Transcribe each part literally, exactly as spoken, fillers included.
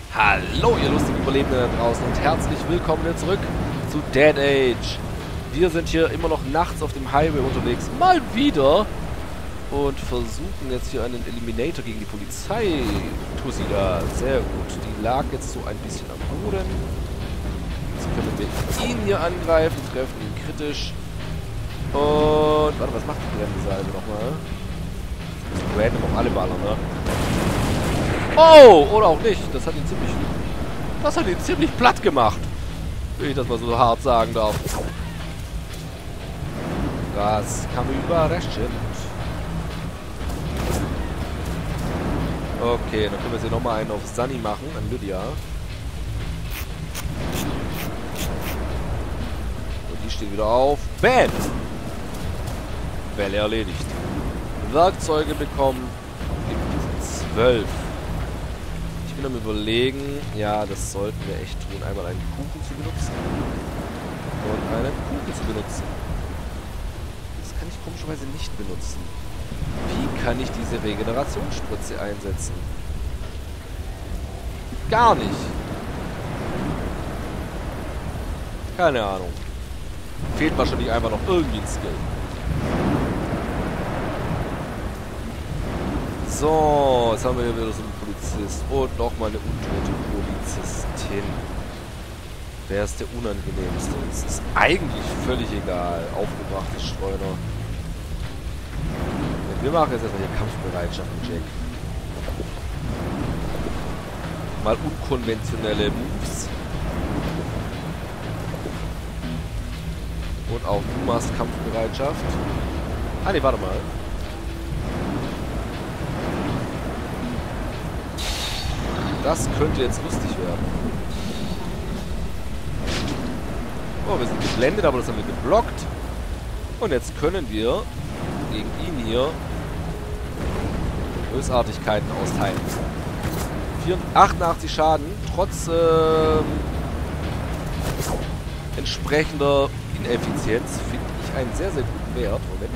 Hallo, ihr lustigen Überlebenden da draußen und herzlich willkommen wieder zurück zu Dead Age. Wir sind hier immer noch nachts auf dem Highway unterwegs, mal wieder, und versuchen jetzt hier einen Eliminator gegen die Polizei. Tussi da, sehr gut. Die lag jetzt so ein bisschen am Boden. Jetzt können wir ihn hier angreifen, treffen ihn kritisch. Und, warte, was macht die brennende Salbe nochmal? Random auf alle ballern, ne? Oh, oder auch nicht. Das hat ihn ziemlich... Das hat ihn ziemlich platt gemacht. Wenn ich das mal so hart sagen darf. Das kam überraschend. Okay, dann können wir jetzt hier nochmal einen auf Sunny machen, an Lydia. Und die steht wieder auf. Bam! Welle erledigt. Werkzeuge bekommen. zwölf. Ich bin am Überlegen, ja, das sollten wir echt tun, einmal einen Kuchen zu benutzen und einen Kuchen zu benutzen. Das kann ich komischerweise nicht benutzen. Wie kann ich diese Regenerationsspritze einsetzen? Gar nicht. Keine Ahnung. Fehlt wahrscheinlich einfach noch irgendwie ein Skill. So, jetzt haben wir hier wieder so einen Polizist und nochmal eine untote Polizistin. Wer ist der unangenehmste? Es ist eigentlich völlig egal. Aufgebrachtes Streuner. Wir machen jetzt erstmal hier Kampfbereitschaft mit Jack. Mal unkonventionelle Moves. Und auch du machst Kampfbereitschaft. Ah ne, warte mal. Das könnte jetzt lustig werden. Oh, wir sind geblendet, aber das haben wir geblockt. Und jetzt können wir gegen ihn hier Bösartigkeiten austeilen. achtundachtzig Schaden, trotz ähm, entsprechender Ineffizienz, finde ich einen sehr, sehr guten Wert. Moment.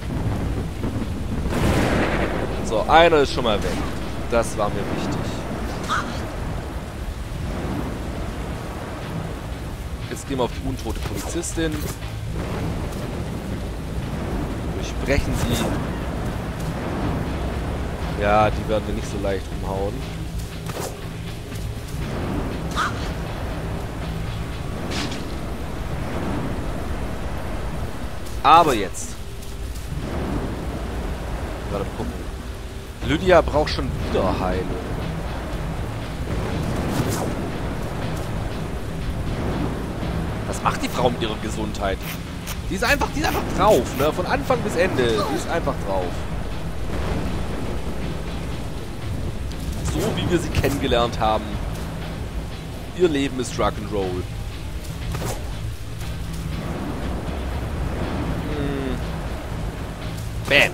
So, einer ist schon mal weg. Das war mir wichtig. Jetzt gehen wir auf die untote Polizistin. Durchbrechen sie. Ja, die werden wir nicht so leicht umhauen. Aber jetzt. Gerade gucken. Lydia braucht schon wieder Heilung. Was macht die Frau mit ihrer Gesundheit? Die ist einfach, die ist einfach drauf, ne? Von Anfang bis Ende. Die ist einfach drauf. So wie wir sie kennengelernt haben. Ihr Leben ist Rock'n'Roll. Hm. Bam.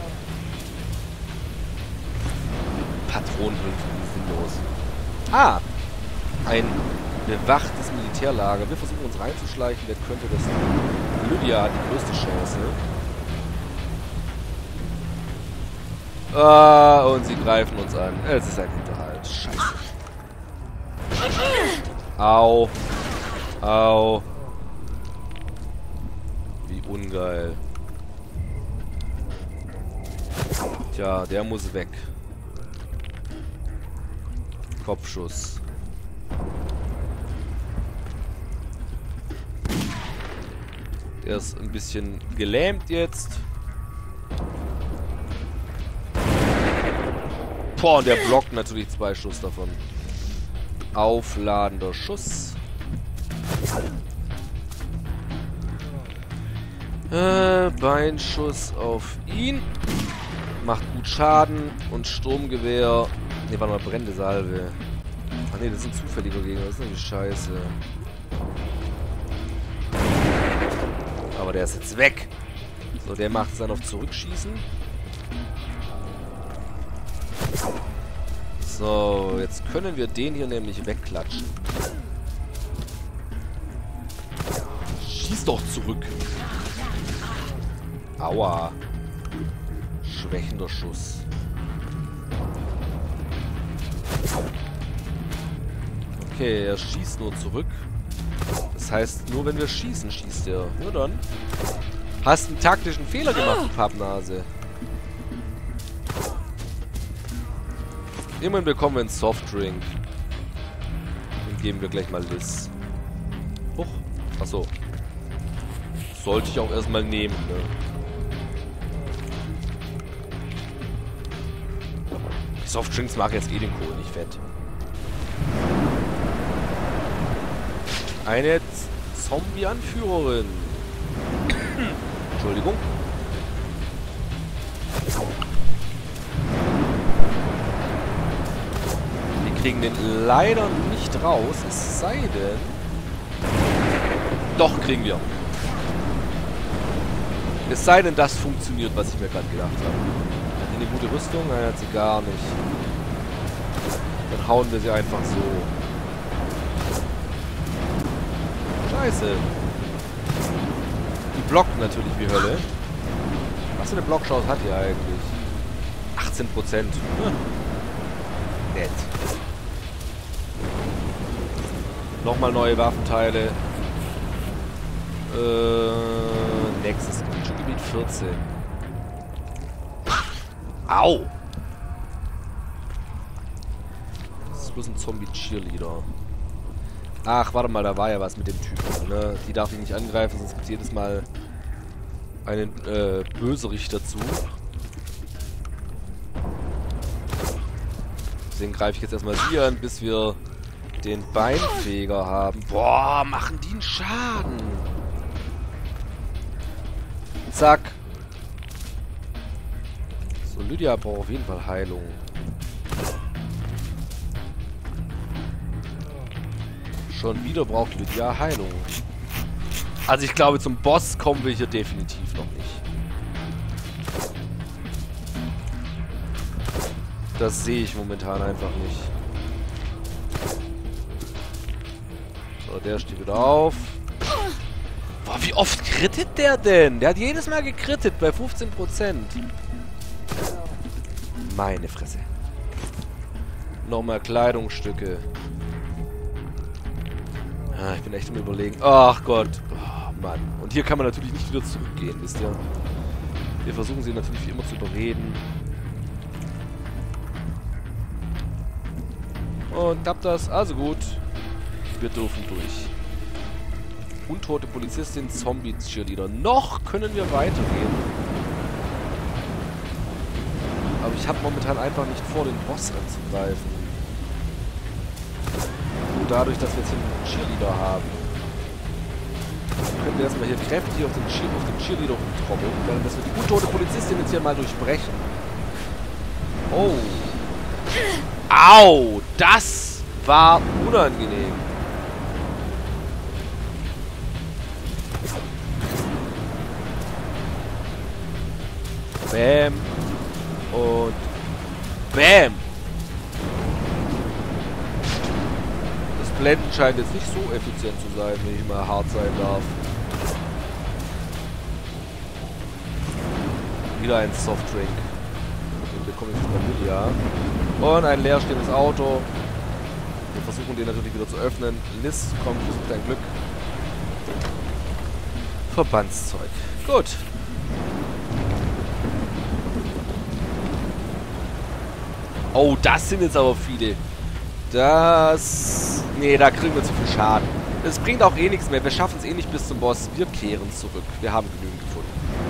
Patronenhülfen sind sinnlos. Ah. Ein bewachtes Militärlager. Wir versuchen uns reinzuschleichen. Wer könnte das? Lydia hat die größte Chance. Ah, und sie greifen uns an. Es ist ein Hinterhalt. Scheiße. Au. Au. Wie ungeil. Tja, der muss weg. Kopfschuss. Der ist ein bisschen gelähmt jetzt. Boah, und der blockt natürlich zwei Schuss davon. Aufladender Schuss. Äh, Beinschuss auf ihn. Macht gut Schaden. Und Sturmgewehr. Ne, warte mal, brennende Salve. Ach ne, das sind zufällige Gegner. Das ist natürlich scheiße. Aber der ist jetzt weg. So, der macht es dann auf Zurückschießen. So, jetzt können wir den hier nämlich wegklatschen. Schieß doch zurück. Aua. Schwächender Schuss. Okay, er schießt nur zurück. Das heißt, nur wenn wir schießen, schießt er. Ja dann. Hast einen taktischen Fehler gemacht, du Pappnase. Immerhin bekommen wir einen Softdrink. Den geben wir gleich mal Liz. Huch. Achso. Sollte ich auch erstmal nehmen, ne? Die Softdrinks machen jetzt eh den Kohl nicht fett. Eine Zombie-Anführerin. Entschuldigung. Wir kriegen den leider nicht raus, es sei denn... Doch, kriegen wir. Es sei denn, das funktioniert, was ich mir gerade gedacht habe. Hat die eine gute Rüstung? Nein, hat sie gar nicht. Dann hauen wir sie einfach so. Scheiße. Die blockt natürlich wie Hölle. Was für eine Blockchance hat die eigentlich? achtzehn Prozent. Hm. Nett. Nochmal neue Waffenteile. Äh, nächstes Gebiet vierzehn. Au! Das ist bloß ein Zombie-Cheerleader. Ach, warte mal, da war ja was mit dem Typen, ne? Die darf ich nicht angreifen, sonst gibt es jedes Mal einen äh, Bösewicht dazu. Deswegen greife ich jetzt erstmal sie an, bis wir den Beinfeger haben. Boah, machen die einen Schaden. Zack. So, Lydia braucht auf jeden Fall Heilung. Schon wieder braucht Lydia Heilung. Also ich glaube, zum Boss kommen wir hier definitiv noch nicht. Das sehe ich momentan einfach nicht. So, der steht wieder auf. Boah, wie oft krittet der denn? Der hat jedes Mal gekrittet bei fünfzehn Prozent. Meine Fresse. Nochmal Kleidungsstücke. Ah, ich bin echt am Überlegen. Ach Gott. Oh, Mann. Und hier kann man natürlich nicht wieder zurückgehen, wisst ihr? Wir versuchen sie natürlich wie immer zu überreden. Und klappt das? Also gut. Wir dürfen durch. Untote Polizistin, Zombie-Cheerleader. Noch können wir weitergehen. Aber ich habe momentan einfach nicht vor, den Boss anzugreifen. Nur dadurch, dass wir jetzt hier einen Cheerleader haben. Können wir erstmal hier kräftig auf den, Cheer auf den Cheerleader rumtrommeln, während dass wir die untote Polizistin jetzt hier mal durchbrechen. Oh. Au! Das war unangenehm. Bam. Und Bam. Das Blenden scheint jetzt nicht so effizient zu sein, wenn ich mal hart sein darf. Wieder ein Softdrink. Den bekomme ich von Lydia. Und ein leerstehendes Auto. Wir versuchen den natürlich wieder zu öffnen. Liz kommt, versucht dein Glück. Verbandszeug. Gut. Oh, das sind jetzt aber viele. Das... Nee, da kriegen wir zu viel Schaden. Das bringt auch eh nichts mehr. Wir schaffen es eh nicht bis zum Boss. Wir kehren zurück. Wir haben genügend gefunden.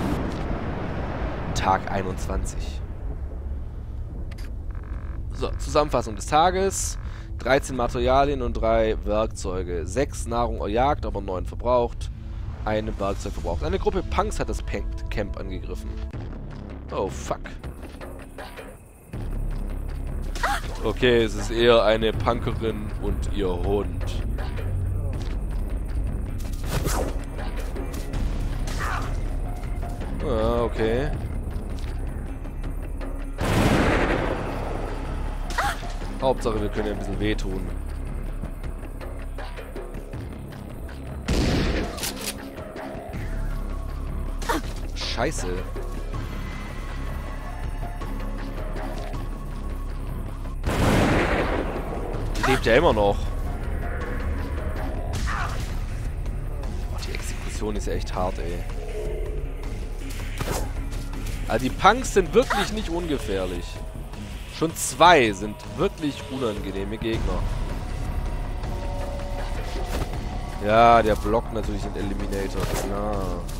Tag einundzwanzig. So, Zusammenfassung des Tages. dreizehn Materialien und drei Werkzeuge. sechs Nahrung erjagt, aber neun verbraucht. Ein Werkzeug verbraucht. Eine Gruppe Punks hat das Camp angegriffen. Oh, fuck. Okay, es ist eher eine Punkerin und ihr Hund. Ah, okay. Hauptsache, wir können ja ein bisschen wehtun. Scheiße. Die lebt ja immer noch. Munition ist ja echt hart, ey. Also die Punks sind wirklich nicht ungefährlich. Schon zwei sind wirklich unangenehme Gegner. Ja, der blockt natürlich den Eliminator, klar.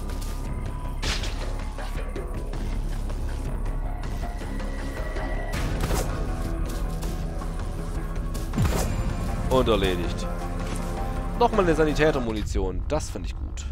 Und erledigt. Nochmal eine Sanitäter-Munition. Das finde ich gut.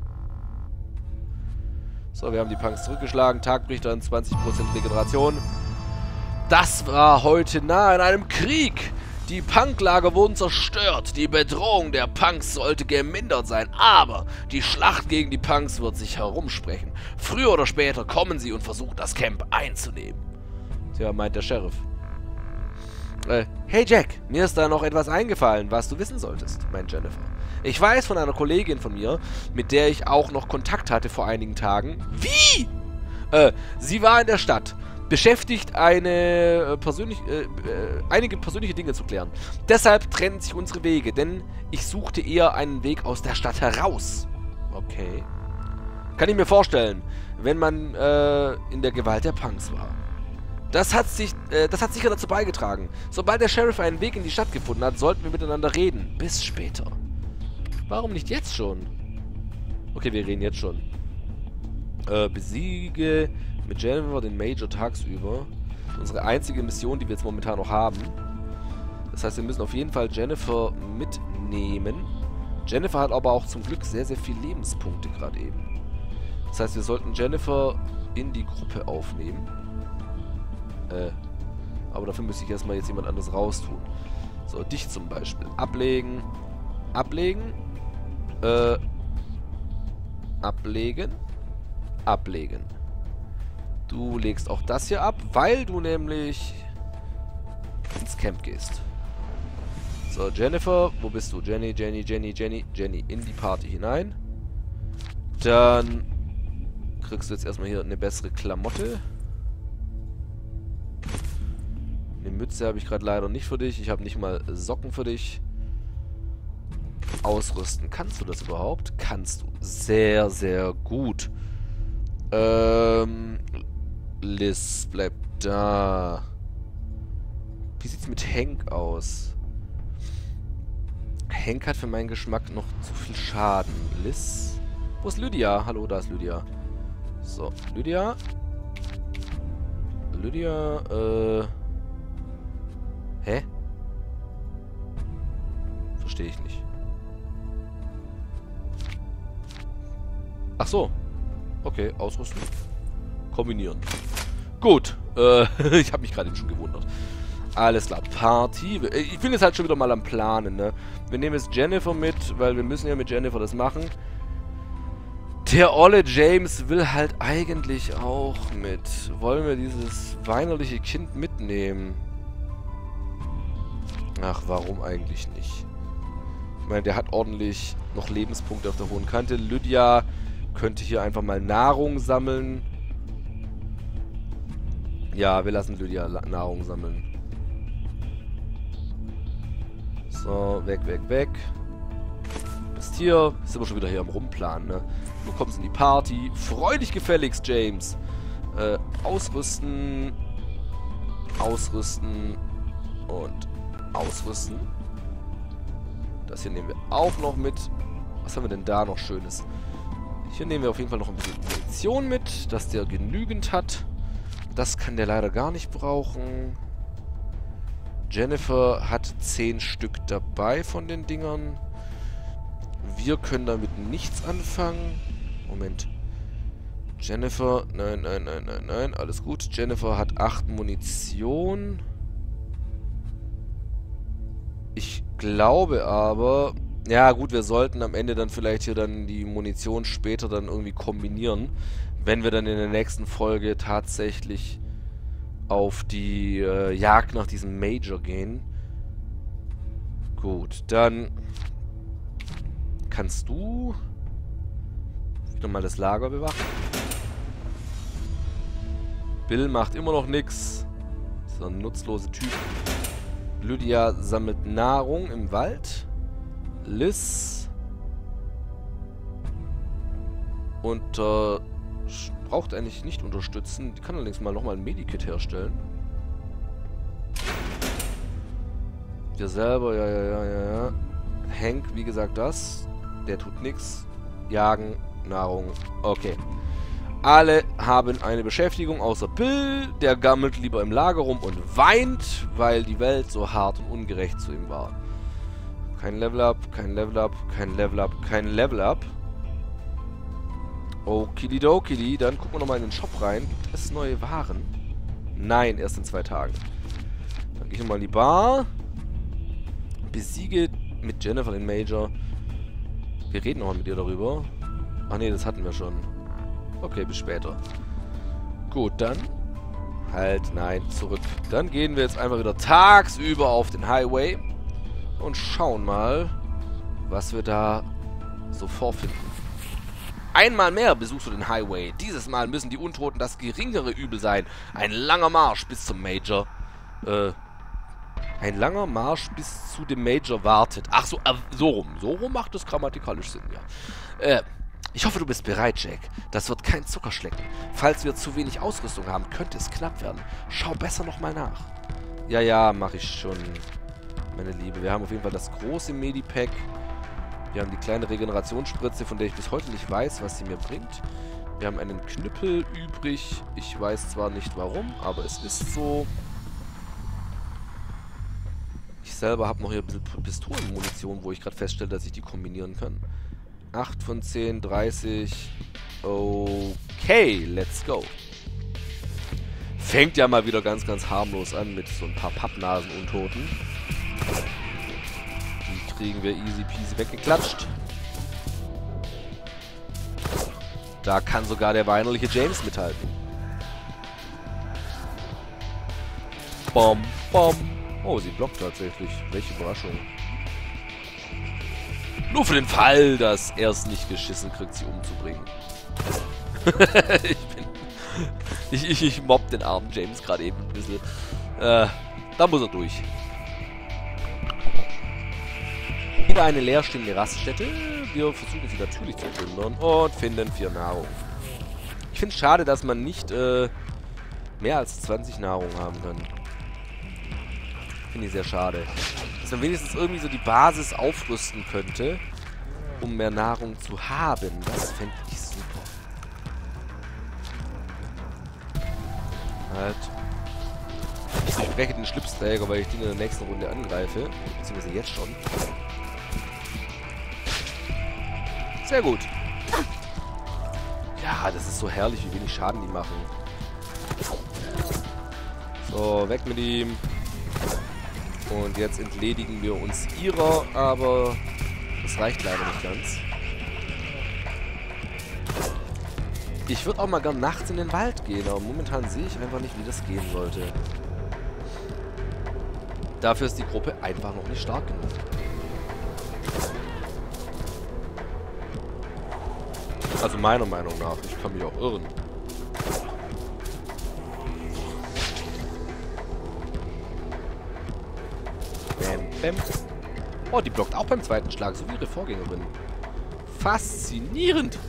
So, wir haben die Punks zurückgeschlagen. Tag bricht dann zwanzig Prozent Regeneration. Das war heute nah in einem Krieg. Die Punklager wurden zerstört. Die Bedrohung der Punks sollte gemindert sein. Aber die Schlacht gegen die Punks wird sich herumsprechen. Früher oder später kommen sie und versuchen, das Camp einzunehmen. Tja, meint der Sheriff. Äh, hey Jack, mir ist da noch etwas eingefallen, was du wissen solltest, meint Jennifer. Ich weiß von einer Kollegin von mir, mit der ich auch noch Kontakt hatte vor einigen Tagen. Wie? Äh, sie war in der Stadt. Beschäftigt, eine äh, persönlich, äh, äh, einige persönliche Dinge zu klären. Deshalb trennen sich unsere Wege, denn ich suchte eher einen Weg aus der Stadt heraus. Okay. Kann ich mir vorstellen, wenn man äh, in der Gewalt der Punks war. Das hat, sich, äh, das hat sicher dazu beigetragen. Sobald der Sheriff einen Weg in die Stadt gefunden hat, sollten wir miteinander reden. Bis später. Warum nicht jetzt schon? Okay, wir reden jetzt schon. Äh, besiege mit Jennifer den Major tagsüber. Unsere einzige Mission, die wir jetzt momentan noch haben. Das heißt, wir müssen auf jeden Fall Jennifer mitnehmen. Jennifer hat aber auch zum Glück sehr, sehr viele Lebenspunkte gerade eben. Das heißt, wir sollten Jennifer in die Gruppe aufnehmen. Äh, aber dafür müsste ich erstmal jetzt jemand anderes raustun. So, dich zum Beispiel. Ablegen. Ablegen. Äh. Ablegen. Ablegen. Du legst auch das hier ab, weil du nämlich ins Camp gehst. So, Jennifer, wo bist du? Jenny, Jenny, Jenny, Jenny, Jenny, in die Party hinein. Dann kriegst du jetzt erstmal hier eine bessere Klamotte. Eine Mütze habe ich gerade leider nicht für dich. Ich habe nicht mal Socken für dich. Ausrüsten. Kannst du das überhaupt? Kannst du. Sehr, sehr gut. Ähm... Liz, bleib da. Wie sieht's mit Hank aus? Hank hat für meinen Geschmack noch zu viel Schaden. Liz? Wo ist Lydia? Hallo, da ist Lydia. So, Lydia. Lydia, äh... Hä? Verstehe ich nicht. Ach so. Okay, ausrüsten. Kombinieren. Gut. Äh, ich habe mich gerade eben schon gewundert. Alles klar. Party. Ich bin jetzt halt schon wieder mal am Planen, ne? Wir nehmen jetzt Jennifer mit, weil wir müssen ja mit Jennifer das machen. Der olle James will halt eigentlich auch mit. Wollen wir dieses weinerliche Kind mitnehmen? Ach, warum eigentlich nicht? Ich meine, der hat ordentlich noch Lebenspunkte auf der hohen Kante. Lydia könnte hier einfach mal Nahrung sammeln. Ja, wir lassen Lydia Nahrung sammeln. So, weg, weg, weg. Bist hier. Ist aber schon wieder hier am Rumplanen, ne? Du kommst in die Party. Freu dich gefälligst, James. Äh, ausrüsten. Ausrüsten. Und ausrüsten. Das hier nehmen wir auch noch mit. Was haben wir denn da noch Schönes? Hier nehmen wir auf jeden Fall noch ein bisschen Munition mit, dass der genügend hat. Das kann der leider gar nicht brauchen. Jennifer hat zehn Stück dabei von den Dingern. Wir können damit nichts anfangen. Moment. Jennifer, nein, nein, nein, nein, nein, alles gut. Jennifer hat acht Munition. Ich glaube aber... Ja gut, wir sollten am Ende dann vielleicht hier dann die Munition später dann irgendwie kombinieren, wenn wir dann in der nächsten Folge tatsächlich auf die äh, Jagd nach diesem Major gehen. Gut, dann kannst du wieder mal das Lager bewachen. Bill macht immer noch nichts. Das ist ein nutzloser Typ. Lydia sammelt Nahrung im Wald. Liz. Und äh, braucht eigentlich nicht unterstützen. Die kann allerdings mal nochmal ein Medikit herstellen. Wir selber, ja, ja, ja, ja, ja. Hank, wie gesagt, das. Der tut nichts. Jagen, Nahrung. Okay. Alle haben eine Beschäftigung, außer Bill. Der gammelt lieber im Lager rum und weint, weil die Welt so hart und ungerecht zu ihm war. Kein Level-Up, kein Level-Up, kein Level-Up, kein Level-Up. Okididokidi. Dann gucken wir nochmal in den Shop rein. Gibt es neue Waren? Nein, erst in zwei Tagen. Dann gehe ich nochmal in die Bar. Besiege mit Jennifer den Major. Wir reden nochmal mit ihr darüber. Ach nee, das hatten wir schon. Okay, bis später. Gut, dann... Halt, nein, zurück. Dann gehen wir jetzt einfach wieder tagsüber auf den Highway und schauen mal, was wir da so vorfinden. Einmal mehr besuchst du den Highway. Dieses Mal müssen die Untoten das geringere Übel sein. Ein langer Marsch bis zum Major. Äh... Ein langer Marsch bis zu dem Major wartet. Ach so, äh, so rum. So rum macht es grammatikalisch Sinn, ja. Äh, ich hoffe, du bist bereit, Jack. Das wird kein Zuckerschlecken. Falls wir zu wenig Ausrüstung haben, könnte es knapp werden. Schau besser nochmal nach. Ja, ja, mache ich schon, meine Liebe. Wir haben auf jeden Fall das große Medipack. Wir haben die kleine Regenerationsspritze, von der ich bis heute nicht weiß, was sie mir bringt. Wir haben einen Knüppel übrig. Ich weiß zwar nicht warum, aber es ist so... Ich selber habe noch hier ein bisschen Pistolenmunition, wo ich gerade feststelle, dass ich die kombinieren kann. acht von zehn, dreißig. Okay, let's go. Fängt ja mal wieder ganz, ganz harmlos an mit so ein paar Pappnasen-Untoten. Die kriegen wir easy peasy weggeklatscht. Da kann sogar der weinerliche James mithalten. Bom, bom. Oh, sie blockt tatsächlich. Welche Überraschung. Nur für den Fall, dass er es nicht geschissen kriegt, sie umzubringen. ich bin... Ich, ich, ich mobb den armen James gerade eben ein bisschen. Äh, da muss er durch. Wieder eine leerstehende Raststätte. Wir versuchen sie natürlich zu plündern und finden vier Nahrung. Ich finde es schade, dass man nicht äh, mehr als zwanzig Nahrung haben kann. Finde ich sehr schade. Dass man wenigstens irgendwie so die Basis aufrüsten könnte, um mehr Nahrung zu haben. Das fände ich super. Halt. Ich durchbreche den Schlipsträger, weil ich den in der nächsten Runde angreife. Beziehungsweise jetzt schon. Sehr gut. Ja, das ist so herrlich, wie wenig Schaden die machen. So, weg mit ihm. Und jetzt entledigen wir uns ihrer, aber das reicht leider nicht ganz. Ich würde auch mal gern nachts in den Wald gehen, aber momentan sehe ich einfach nicht, wie das gehen sollte. Dafür ist die Gruppe einfach noch nicht stark genug. Also meiner Meinung nach. Ich kann mich auch irren. Bam. Oh, die blockt auch beim zweiten Schlag, so wie ihre Vorgängerin. Faszinierend.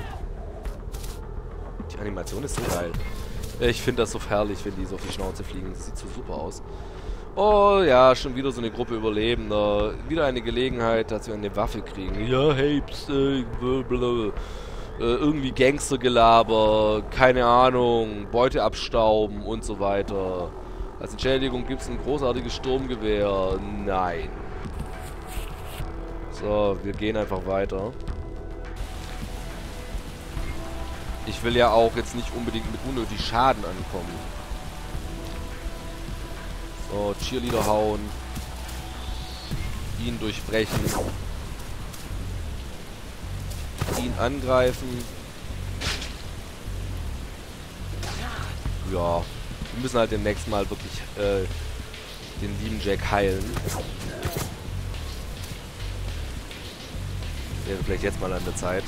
Die Animation ist so geil. Ich finde das so herrlich, wenn die so auf die Schnauze fliegen. Das sieht so super aus. Oh ja, schon wieder so eine Gruppe Überlebender. Wieder eine Gelegenheit, dass wir eine Waffe kriegen. Ja, hey, pst, äh, blablabla. Äh, irgendwie Gangstergelaber, keine Ahnung, Beute abstauben und so weiter. Als Entschädigung gibt es ein großartiges Sturmgewehr. Nein. So, wir gehen einfach weiter. Ich will ja auch jetzt nicht unbedingt mit unnötig Schaden ankommen. So, Cheerleader hauen. Ihn durchbrechen. Ihn angreifen. Ja. Wir müssen halt demnächst mal wirklich äh, den lieben Jack heilen. Wäre vielleicht jetzt mal an der Zeit.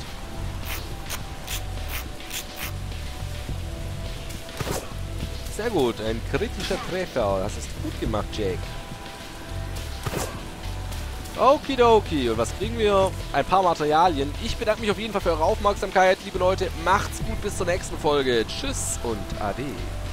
Sehr gut, ein kritischer Treffer. Das ist gut gemacht, Jake. Okidoki. Und was kriegen wir? Ein paar Materialien. Ich bedanke mich auf jeden Fall für eure Aufmerksamkeit, liebe Leute. Macht's gut, bis zur nächsten Folge. Tschüss und Ade.